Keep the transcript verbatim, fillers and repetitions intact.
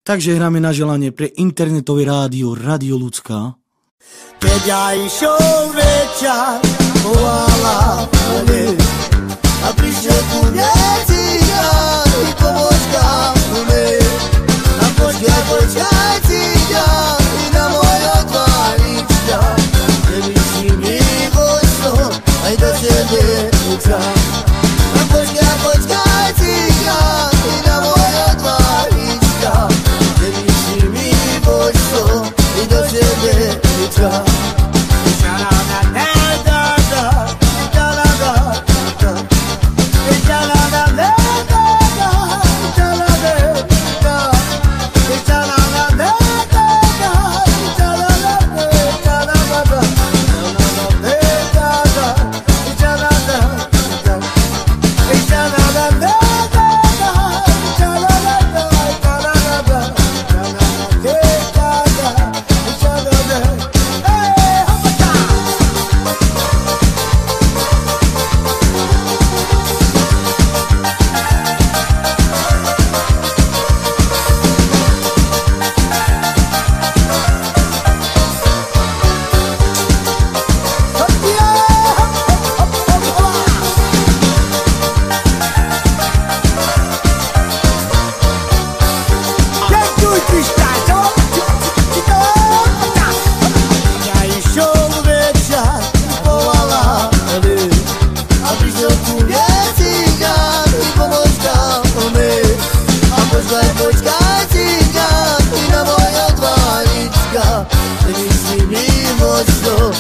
Takže hráme na želanie pre internetové rádio Radio Ľudská. Keď ja išiel večer, volala mne a prišiel ku mne cigán i pomočka mne. A počkaj, počkaj cigán i na moje tvárička, že by si mi pošlo aj do sebe utra. A počkaj, počkaj cigán i na moje tvárička, že by si mi pošlo i do sebe utra. Počkaj, cigán, i na moja tvárička, že by si mi moc to